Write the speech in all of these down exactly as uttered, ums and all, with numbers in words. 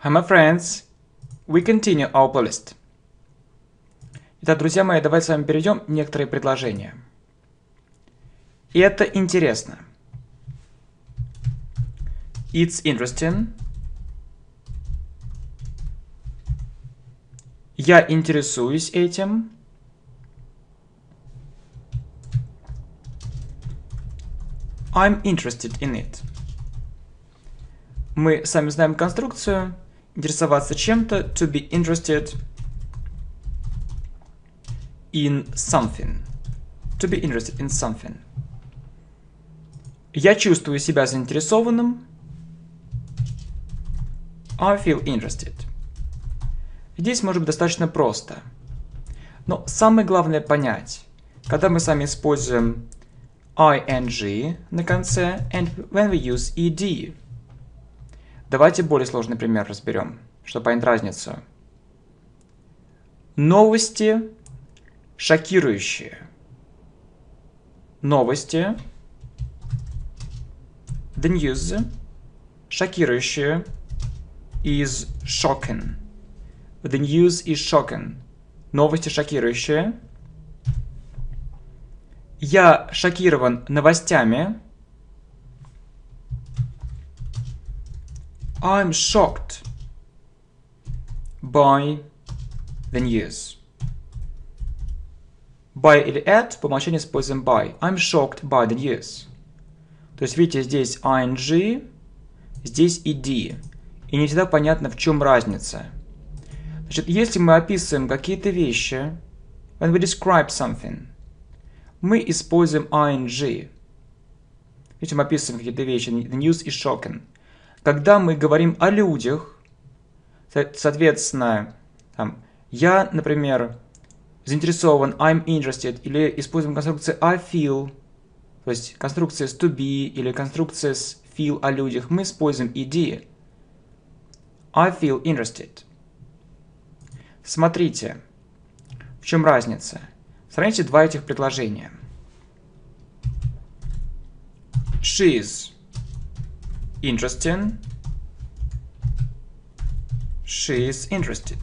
Hi, my friends. We continue our playlist. Итак, друзья мои, давайте с вами перейдем некоторые предложения. И это интересно. It's interesting. Я интересуюсь этим. I'm interested in it. Мы сами знаем конструкцию. Интересоваться чем-то. To be interested in something. To be interested in something. Я чувствую себя заинтересованным. I feel interested. Здесь может быть достаточно просто. Но самое главное понять, когда мы сами используем ing на конце and when we use ed. Давайте более сложный пример разберем, чтобы понять разницу. Новости шокирующие. Новости. The news. Шокирующие. Is shocking. The news is shocking. Новости шокирующие. Я шокирован новостями. I'm shocked by the news. By или at по умолчанию используем by. I'm shocked by the news. То есть, видите, здесь ing, здесь ed. И не всегда понятно, в чем разница. Значит, если мы описываем какие-то вещи, when we describe something, мы используем ing. Если мы описываем какие-то вещи, the news is shocking. Когда мы говорим о людях, соответственно, там, я, например, заинтересован, I'm interested, или используем конструкцию I feel, то есть конструкция с to be, или конструкция с feel о людях, мы используем ed. I feel interested. Смотрите, в чем разница. Сравните два этих предложения. She's interesting. She's interested.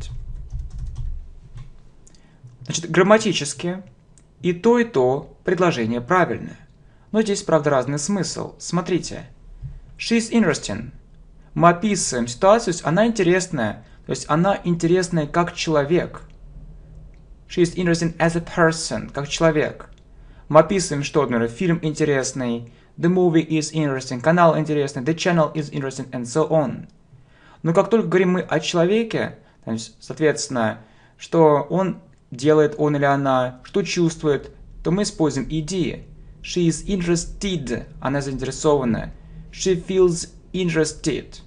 Значит, грамматически и то, и то предложение правильное. Но здесь, правда, разный смысл. Смотрите. She's interesting. Мы описываем ситуацию, она интересная. То есть она интересная как человек. She's interesting as a person. Как человек. Мы описываем, что, например, фильм интересный. The movie is interesting. Канал интересный. The channel is interesting. And so on. Но как только говорим мы о человеке, соответственно, что он делает, он или она, что чувствует, то мы используем ed. She is interested. Она заинтересована. She feels interested.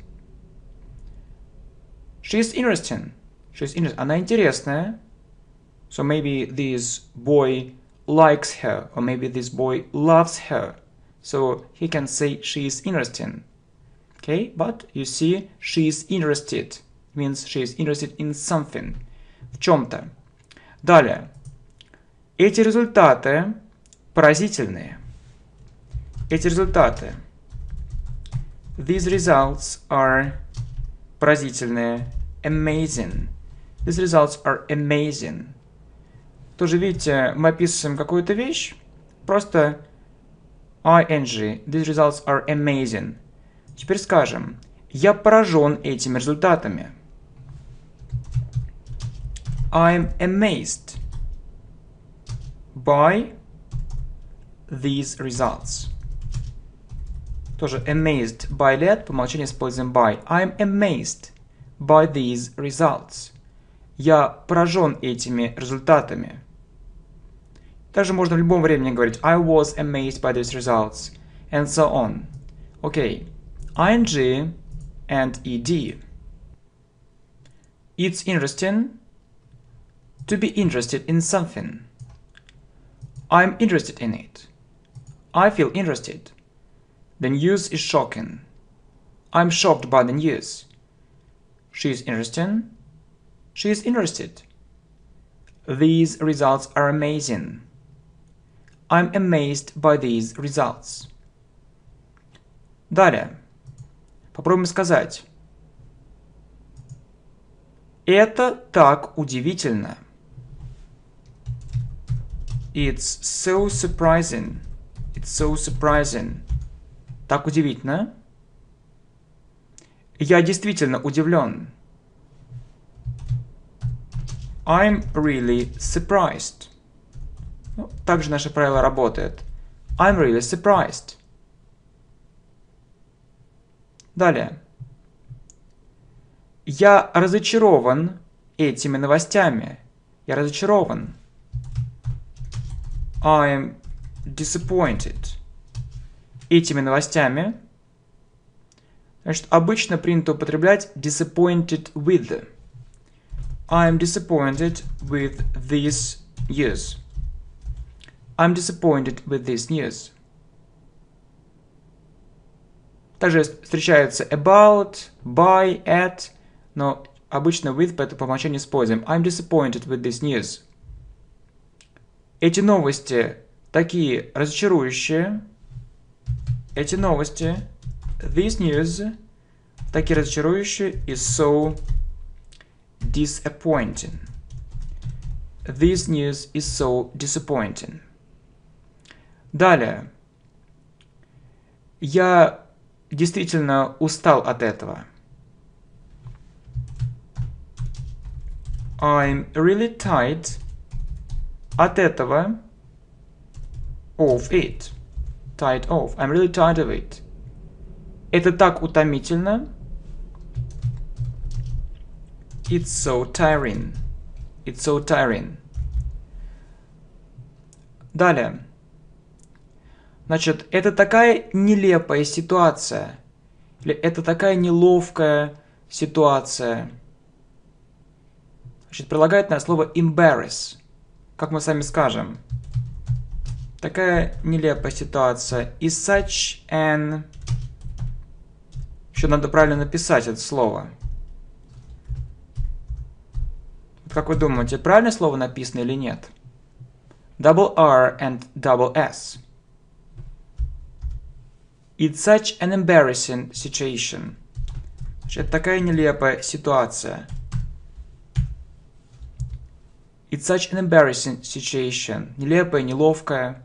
She is interesting. She is interesting. Она интересная. So maybe this boy likes her. Or maybe this boy loves her. So he can say she is interesting. Okay, but you see, she is interested. It means she is interested in something. В чем-то. Далее. Эти результаты поразительные. Эти результаты. These results are поразительные. Amazing. These results are amazing. Тоже, видите, мы описываем какую-то вещь. Просто ing. These results are amazing. Теперь скажем, я поражен этими результатами. I'm amazed by these results. Тоже amazed by let, по умолчанию используем by. I'm amazed by these results. Я поражен этими результатами. Также можно в любом времени говорить I was amazed by these results. And so on. Окей. ing and ed. It's interesting to be interested in something. I'm interested in it. I feel interested. The news is shocking. I'm shocked by the news. She is interesting. She is interested. These results are amazing. I'm amazed by these results. Далее. Попробуем сказать. Это так удивительно. It's so surprising. It's so surprising. Так удивительно. Я действительно удивлен. I'm really surprised. Ну, также наше правило работает. I'm really surprised. Далее. Я разочарован этими новостями. Я разочарован. I'm disappointed. Этими новостями. Значит, обычно принято употреблять disappointed with. I'm disappointed with this news. I'm disappointed with this news. Также встречается about, by, at, но обычно with поэтому по умолчанию используем. I'm disappointed with this news. Эти новости такие разочарующие. Эти новости, this news, такие разочарующие is so disappointing. This news is so disappointing. Далее. Я действительно устал от этого. I'm really tired от этого. Of it. Tired of. I'm really tired of it. Это так утомительно. It's so tiring. It's so tiring. Далее. Значит, это такая нелепая ситуация. Или это такая неловкая ситуация. Значит, прилагательное слово embarrass. Как мы сами скажем. Такая нелепая ситуация. Is such an... Еще надо правильно написать это слово. Как вы думаете, правильное слово написано или нет? Double R and double S. It's such an embarrassing situation. Это такая нелепая ситуация. It's such an embarrassing situation. Нелепая, неловкая.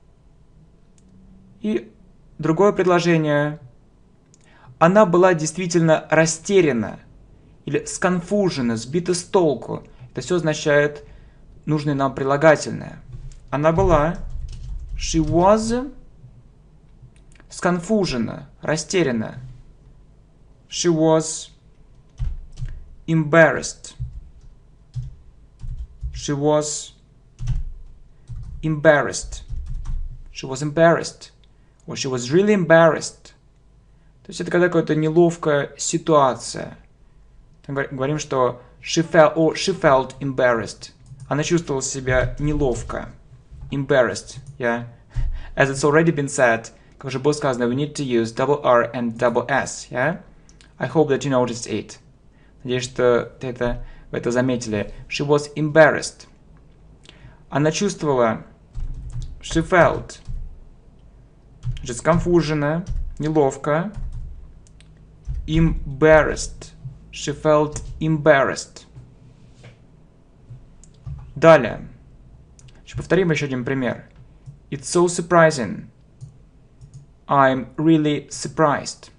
И другое предложение. Она была действительно растеряна. Или сконфужена, сбита с толку. Это все означает нужное нам прилагательное. Она была. She was... сконфужена, растеряна. She was embarrassed. She was embarrassed. She was embarrassed. Or she was really embarrassed. То есть это когда какая-то неловкая ситуация. Говорим, что she felt, or she felt embarrassed. Она чувствовала себя неловко. Embarrassed. Yeah. As it's already been said, как уже было сказано, we need to use double R and double S, yeah? I hope that you noticed it. Надеюсь, что ты это, вы это заметили. She was embarrassed. Она чувствовала, she felt, значит, сконфужена, неловко. Embarrassed. She felt embarrassed. Далее. Повторим еще один пример. It's so surprising. I'm really surprised.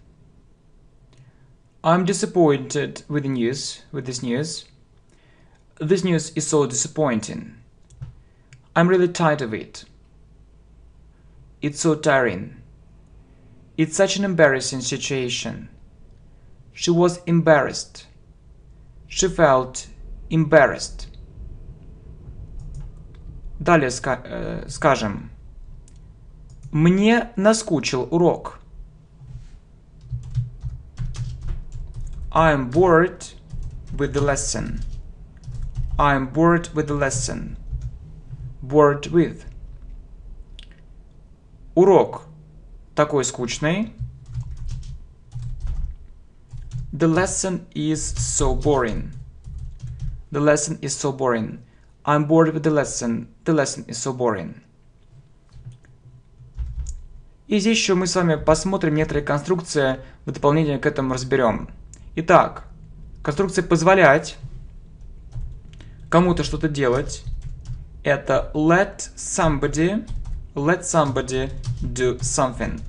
I'm disappointed with the news, with this news. This news is so disappointing. I'm really tired of it. It's so tiring. It's such an embarrassing situation. She was embarrassed. She felt embarrassed. Далее ска- э, скажем. Мне наскучил урок. I'm bored with the lesson. I'm bored with the lesson. Bored with. Урок такой скучный. The lesson is so boring. The lesson is so boring. I'm bored with the lesson. The lesson is so boring. И здесь еще мы с вами посмотрим некоторые конструкции, в дополнение к этому разберем. Итак, конструкция «позволять». кому-то что-то делать, это let somebody, let somebody do something.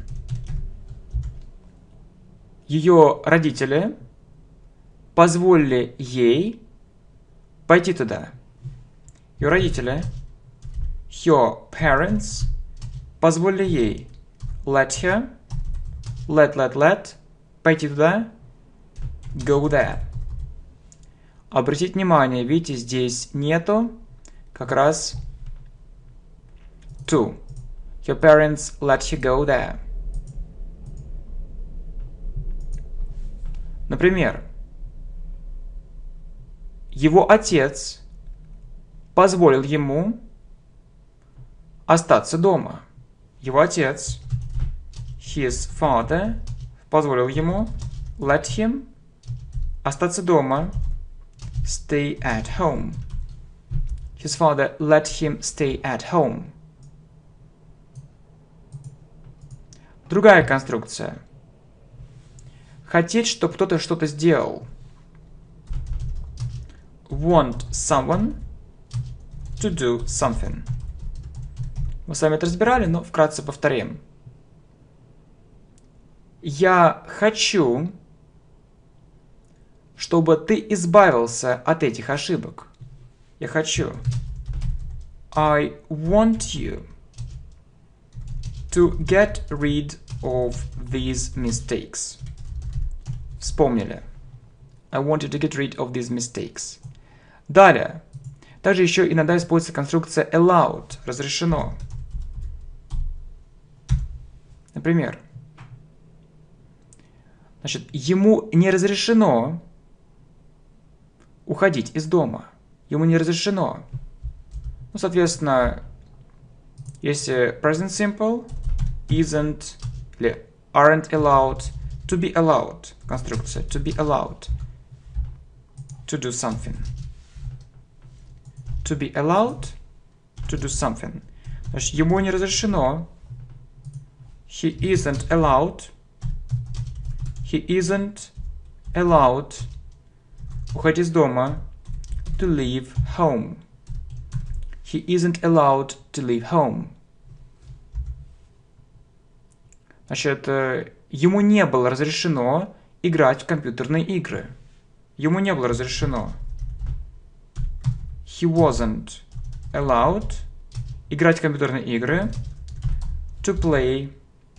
Ее родители позволили ей пойти туда. Ее родители, her parents, позволили ей let her, let, let, let, пойти туда, go there. Обратите внимание, видите, здесь нету как раз to. Your parents let you go there. Например, его отец позволил ему остаться дома. Его отец, his father, позволил ему, let him, остаться дома, stay at home. His father let him stay at home. Другая конструкция. Хотеть, чтобы кто-то что-то сделал. Want someone to do something. Мы с вами это разбирали, но вкратце повторим. Я хочу, чтобы ты избавился от этих ошибок. Я хочу. I want you to get rid of these mistakes. Вспомнили. I want you to get rid of these mistakes. Далее. Также еще иногда используется конструкция allowed. Разрешено. Например. Значит, ему не разрешено уходить из дома. Ему не разрешено. Ну, соответственно, если present simple, isn't или aren't allowed, to be allowed. Конструкция to be allowed to do something. To be allowed to do something. Значит, ему не разрешено. He isn't allowed. He isn't allowed уходить из дома. To leave home. He isn't allowed to leave home. Значит, ему не было разрешено играть в компьютерные игры. Ему не было разрешено. He wasn't allowed играть в компьютерные игры. To play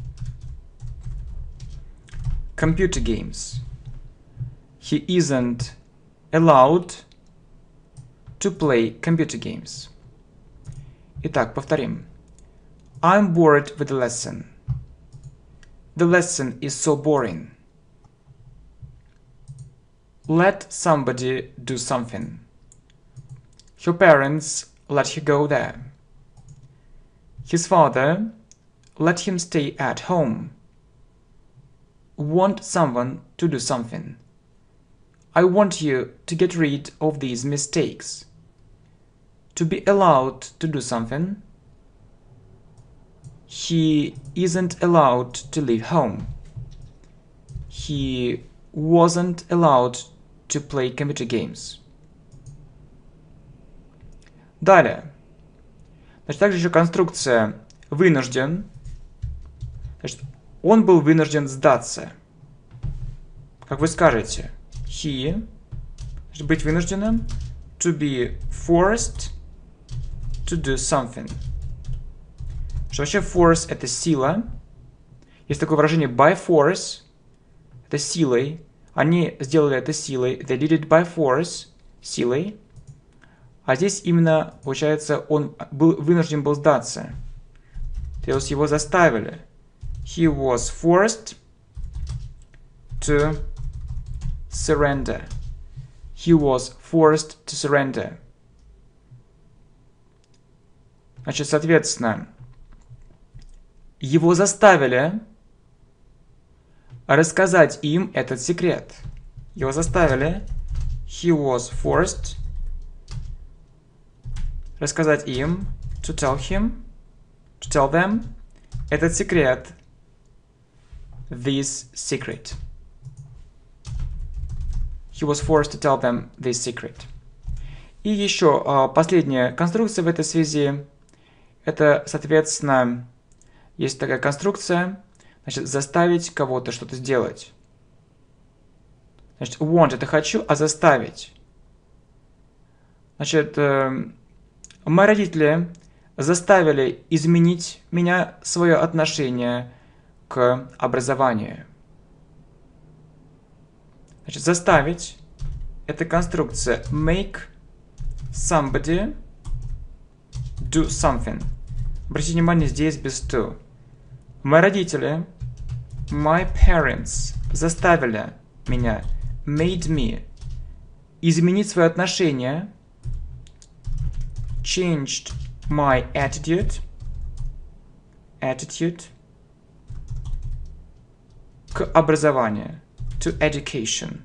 computer games. He isn't allowed to play computer games. Итак, повторим. I'm bored with the lesson. The lesson is so boring. Let somebody do something. Her parents let her go there. His father let him stay at home. Want someone to do something. I want you to get rid of these mistakes. To be allowed to do something. He isn't allowed to leave home. He wasn't allowed to play computer games. Далее. Значит, также еще конструкция вынужден. Значит, он был вынужден сдаться. Как вы скажете? He. Значит, быть вынужденным. To be forced to do something. Что вообще force это сила. Есть такое выражение by force. Это силой. Они сделали это силой. They did it by force. Силой. А здесь именно, получается, он был вынужден был сдаться. То есть его заставили. He was forced to surrender. He was forced to surrender. Значит, соответственно, его заставили рассказать им этот секрет. Его заставили. He was forced рассказать им, to tell him, to tell them, этот секрет, this secret. He was forced to tell them this secret. И еще а, последняя конструкция в этой связи. Это, соответственно, есть такая конструкция, значит, заставить кого-то что-то сделать. Значит, want – это хочу, а заставить. Значит, э, мои родители заставили изменить меня, свое отношение к образованию. Значит, заставить – это конструкция make somebody do something. Обратите внимание, здесь без to. Мои родители, my parents, заставили меня, made me, изменить свое отношение, changed my attitude, attitude, к образованию, to education.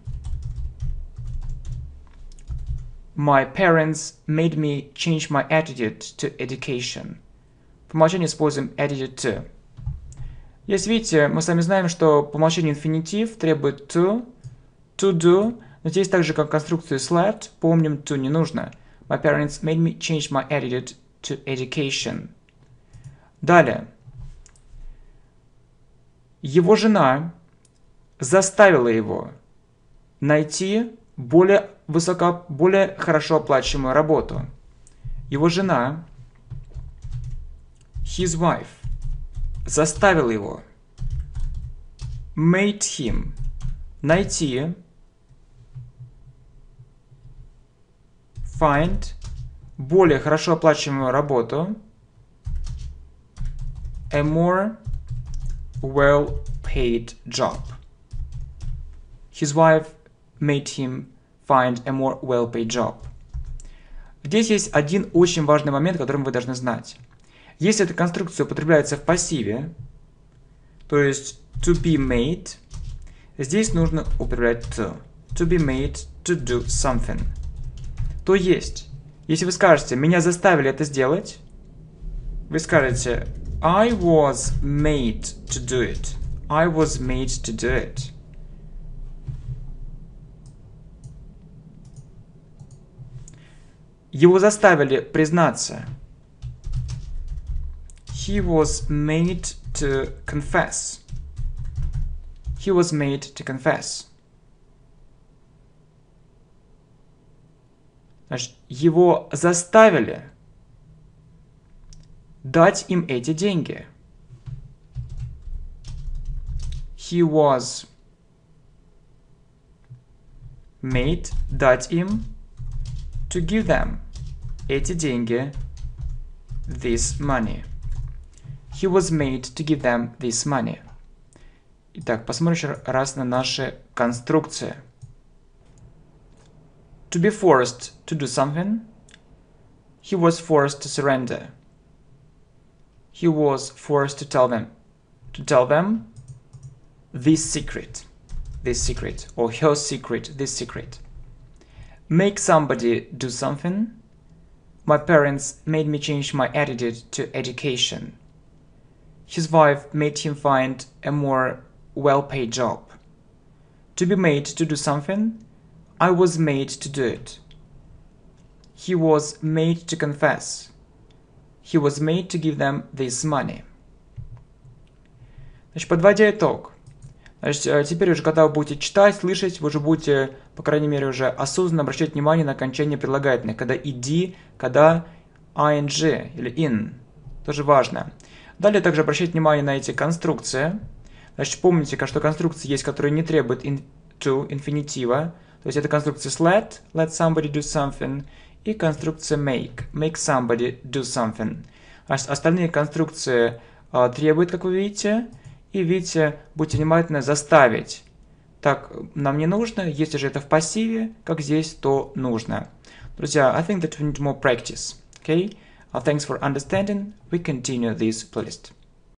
My parents made me change my attitude to education. По умолчанию используем attitude to. Здесь, видите, мы сами знаем, что по умолчанию инфинитив требует to, to do, но здесь так же, как конструкцию sled, помним, to не нужно. My parents made me change my attitude to education. Далее. Его жена заставила его найти более высоко, более хорошо оплачиваемую работу. Его жена, his wife, заставила его, made him, найти, find, более хорошо оплачиваемую работу, a more well-paid job. His wife made him find a more well-paid job. Здесь есть один очень важный момент, который вы должны знать. Если эта конструкция употребляется в пассиве, то есть to be made, здесь нужно употреблять to. To be made to do something. То есть, если вы скажете, меня заставили это сделать, вы скажете I was made to do it. I was made to do it. Его заставили признаться. He was made to confess. He was made to confess. Значит, его заставили дать им эти деньги. He was made дать им, to give them эти деньги, this money. He was made to give them this money. Итак, посмотрим еще раз на наши конструкции. To be forced to do something. He was forced to surrender. He was forced to tell them, to tell them this secret, this secret, or her secret, this secret. Make somebody do something. My parents made me change my attitude to education. His wife made him find a more well-paid job. To be made to do something. I was made to do it. He was made to confess. He was made to give them this money. Значит, подводя итог. Значит, теперь уже, когда вы будете читать, слышать, вы уже будете, по крайней мере, уже осознанно обращать внимание на окончание прилагательных. Когда ed, когда ing или in. Тоже важно. Далее также обращать внимание на эти конструкции. Значит, помните, что конструкции есть, которые не требуют in, to, инфинитива. То есть это конструкция let, let somebody do something, и конструкция make, make somebody do something. Значит, остальные конструкции а, требуют, как вы видите, и видите, будьте внимательны, заставить. Так нам не нужно, если же это в пассиве, как здесь, то нужно. Друзья, I think that we need more practice. Okay? Uh, thanks for understanding. We continue this playlist.